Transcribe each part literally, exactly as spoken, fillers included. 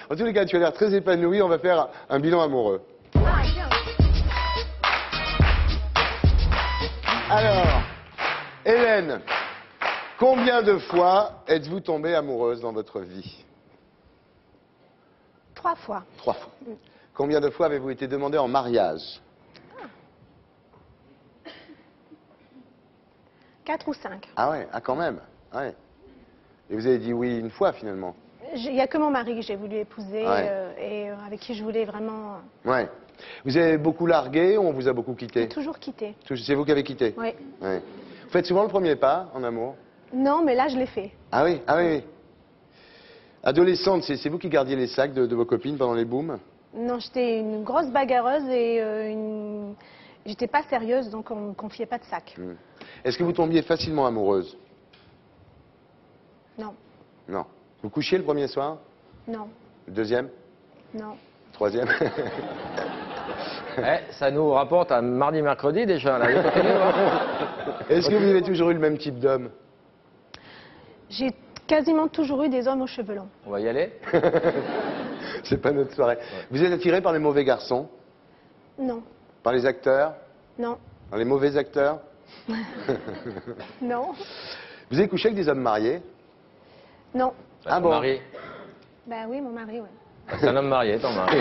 En tous les cas, tu as l'air très épanoui. On va faire un bilan amoureux. Alors, Hélène, combien de fois êtes-vous tombée amoureuse dans votre vie? Trois fois. Trois fois. Combien de fois avez-vous été demandé en mariage? Quatre ou cinq. Ah ouais, ah quand même. Ouais. Et vous avez dit oui une fois finalement? Il n'y a que mon mari que j'ai voulu épouser Ouais. euh, et euh, avec qui je voulais vraiment... Ouais. Vous avez beaucoup largué ou on vous a beaucoup J'ai quitté? toujours quitté. C'est vous qui avez quitté? Oui. Ouais. Vous faites souvent le premier pas en amour? Non, mais là, je l'ai fait. Ah oui, ah oui, oui. Adolescente, c'est c'est vous qui gardiez les sacs de, de vos copines pendant les booms? Non, j'étais une grosse bagarreuse et euh, une... j'étais pas sérieuse, donc on ne me confiait pas de sac. Hmm. Est-ce que vous tombiez facilement amoureuse? Non, Non. Vous couchiez le premier soir? non, Le deuxième? non. Troisième? Eh, ça nous rapporte à mardi, mercredi déjà. Là. Est-ce que vous avez toujours eu le même type d'homme? J'ai quasiment toujours eu des hommes aux cheveux longs. On va y aller? C'est pas notre soirée. Vous êtes attiré par les mauvais garçons? Non, Par les acteurs? non, Par les mauvais acteurs? non, Vous avez couché avec des hommes mariés? non. Ah Ton bon? mari. Ben oui, mon mari, oui. C'est un homme marié, ton mari.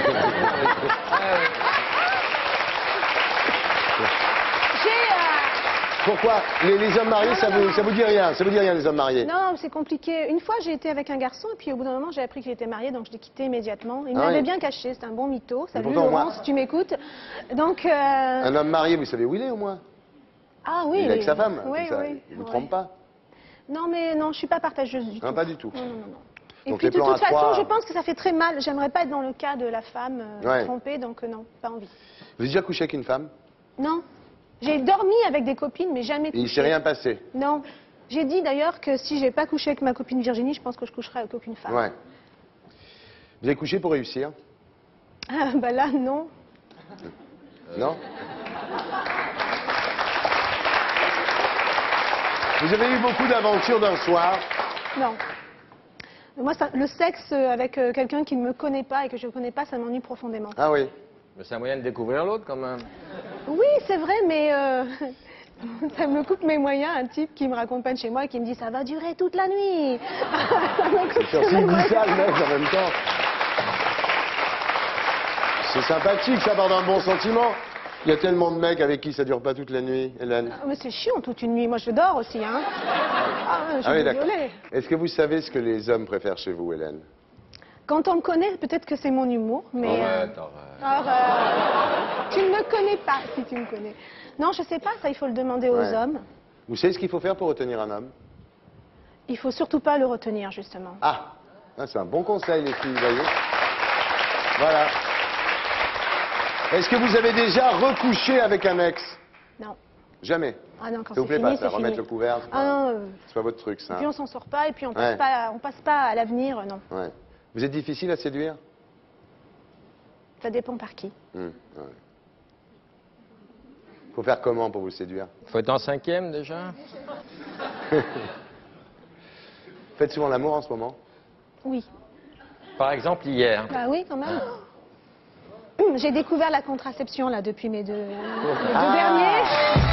J'ai... euh, Pourquoi? les, les hommes mariés, Non, ça, non, vous, non. ça vous dit rien? Ça vous dit rien, les hommes mariés? Non, c'est compliqué. Une fois, j'ai été avec un garçon et puis au bout d'un moment, j'ai appris qu'il était marié, donc je l'ai quitté immédiatement. Il Ah m'avait oui. bien caché, c'était un bon mytho. Salut pourtant, Laurent, moi- si tu m'écoutes. Donc... euh, Un homme marié, vous savez où il est au moins? Ah oui. Il est avec sa femme, Oui, comme ça. oui. Il ne vous ouais. trompe pas? Non, mais non, je suis pas partageuse du Non, tout. pas du tout. Non, non, non, non. Et Donc puis les de plans toute à façon, trois- je pense que ça fait très mal. J'aimerais pas être dans le cas de la femme euh, Ouais. trompée, donc euh, non, pas envie. Vous avez déjà couché avec une femme? Non. J'ai dormi avec des copines, mais jamais Et il couché. s'est rien passé? Non. J'ai dit d'ailleurs que si j'ai pas couché avec ma copine Virginie, je pense que je coucherai avec aucune femme. Ouais. Vous avez couché pour réussir? Ah, bah là, non. Non? Vous avez eu beaucoup d'aventures d'un soir? Non. Moi, ça- le sexe euh, avec euh, quelqu'un qui ne me connaît pas et que je ne connais pas, ça m'ennuie profondément. Ah oui. Mais c'est un moyen de découvrir l'autre quand même. Oui, c'est vrai, mais euh, ça me coupe mes moyens, un type qui me raconte pas de chez moi et qui me dit ça va durer toute la nuit. Ça me coupe Sur mes s'il dit moyens. ça, le mec, en même temps. C'est sympathique, ça part d'un bon sentiment. Il y a tellement de mecs avec qui ça dure pas toute la nuit, Hélène. Ah, mais c'est chiant toute une nuit. Moi, je dors aussi, hein. Ah, je suis Ah oui, d'accord. désolée. Est-ce que vous savez ce que les hommes préfèrent chez vous, Hélène? Quand on me connaît, peut-être que c'est mon humour, mais... euh, Arrête, arrête. alors, euh, tu ne me connais pas, si tu me connais. Non, je sais pas, ça, il faut le demander aux Ouais. hommes. Vous savez ce qu'il faut faire pour retenir un homme? Il faut surtout pas le retenir, justement. Ah, ah, c'est un bon conseil, les filles, vous voyez. Voilà. Est-ce que vous avez déjà recouché avec un ex? Non. Jamais. Ah non, quand Ça vous c'est plaît fini, pas, ça, c'est remettre fini. le couvert? c'est Ah pas- non, euh, C'est pas votre truc, ça. puis on s'en sort pas, et puis on passe Ouais. pas, on passe pas à l'avenir, euh, non. Ouais. Vous êtes difficile à séduire? Ça dépend par qui. Hum, ouais. Faut faire comment pour vous séduire? Faut être en cinquième déjà. Faites souvent l'amour en ce moment? Oui. Par exemple hier. Bah oui, quand même. J'ai découvert la contraception, là, depuis mes deux, mes deux Ah. derniers.